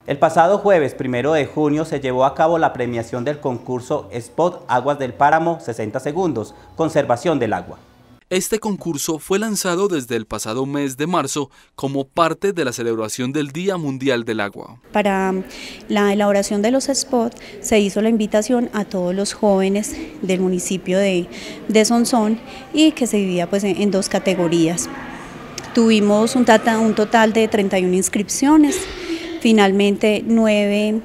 El pasado jueves 1 de junio se llevó a cabo la premiación del concurso Spot Aguas del Páramo 60 segundos, conservación del agua. Este concurso fue lanzado desde el pasado mes de marzo como parte de la celebración del Día Mundial del Agua. Para la elaboración de los spots se hizo la invitación a todos los jóvenes del municipio de Sonsón y que se dividía pues en dos categorías. Tuvimos un total de 31 inscripciones. Finalmente 9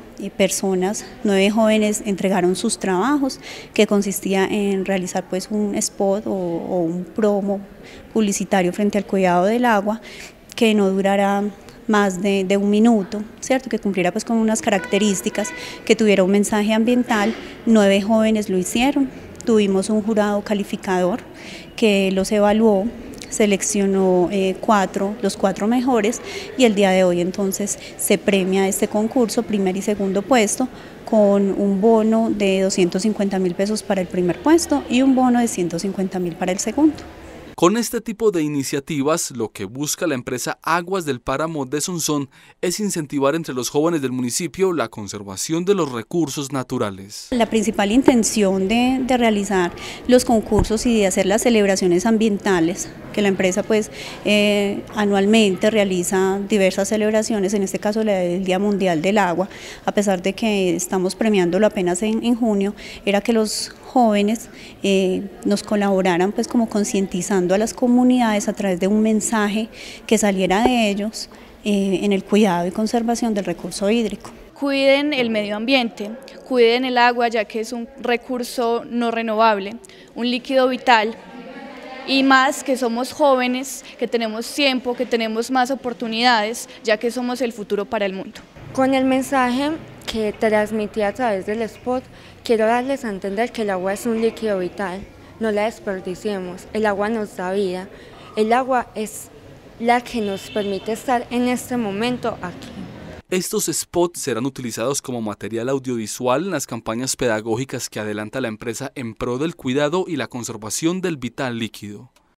jóvenes entregaron sus trabajos, que consistía en realizar pues un spot o un promo publicitario frente al cuidado del agua que no durara más de un minuto, ¿cierto? Que cumpliera pues con unas características, que tuviera un mensaje ambiental. 9 jóvenes lo hicieron, tuvimos un jurado calificador que los evaluó, seleccionó los 4 mejores y el día de hoy entonces se premia este concurso, primer y segundo puesto, con un bono de 250.000 pesos para el primer puesto y un bono de 150.000 para el segundo. Con este tipo de iniciativas, lo que busca la empresa Aguas del Páramo de Sonsón es incentivar entre los jóvenes del municipio la conservación de los recursos naturales. La principal intención de realizar los concursos y de hacer las celebraciones ambientales, que la empresa pues anualmente realiza diversas celebraciones, en este caso la del Día Mundial del Agua, a pesar de que estamos premiándolo apenas en junio, era que los jóvenes nos colaboraran pues como concientizando a las comunidades a través de un mensaje que saliera de ellos en el cuidado y conservación del recurso hídrico. Cuiden el medio ambiente, cuiden el agua, ya que es un recurso no renovable, un líquido vital, y más que somos jóvenes, que tenemos tiempo, que tenemos más oportunidades, ya que somos el futuro para el mundo. Con el mensaje que transmití a través del spot, quiero darles a entender que el agua es un líquido vital, no la desperdiciemos, el agua nos da vida, el agua es la que nos permite estar en este momento aquí. Estos spots serán utilizados como material audiovisual en las campañas pedagógicas que adelanta la empresa en pro del cuidado y la conservación del vital líquido.